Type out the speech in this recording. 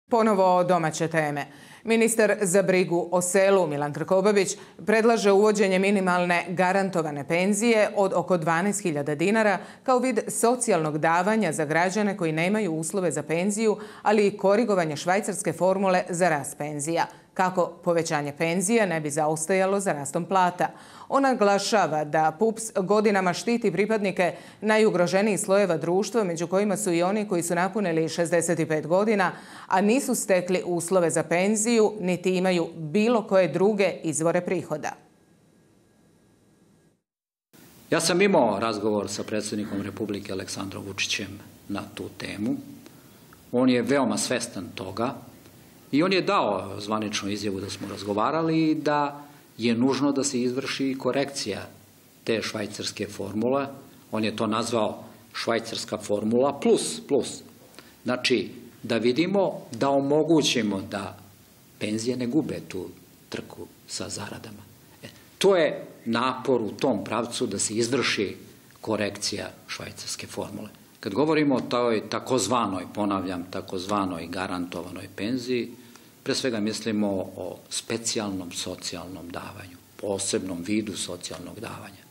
Ponovo domaće teme. Ministar za brigu o selu Milan Krkobabić predlaže uvođenje minimalne garantovane penzije od oko 12.000 dinara kao vid socijalnog davanja za građane koji nemaju uslove za penziju, ali i korigovanje švajcarske formule za rast penzija, kako povećanje penzija ne bi zaostajalo za rastom plata. On naglašava da PUPS godinama štiti pripadnike najugroženijih slojeva društva, među kojima su i oni koji su napunili 65 godina, a nisu stekli uslove za penziju, niti imaju bilo koje druge izvore prihoda. Ja sam imao razgovor sa predsjednikom Republike Aleksandrom Vučićem na tu temu. On je veoma svestan toga i on je dao zvaničnu izjavu da smo razgovarali i da je nužno da se izvrši korekcija te švajcarske formule. On je to nazvao švajcarska formula plus. Znači, da vidimo, da omogućimo da penzije ne gube tu trku sa zaradama. To je napor u tom pravcu da se izvrši korekcija švajcarske formule. Kad govorimo o toj takozvanoj, ponavljam, takozvanoj garantovanoj penziji, pre svega mislimo o specijalnom socijalnom davanju, posebnom vidu socijalnog davanja.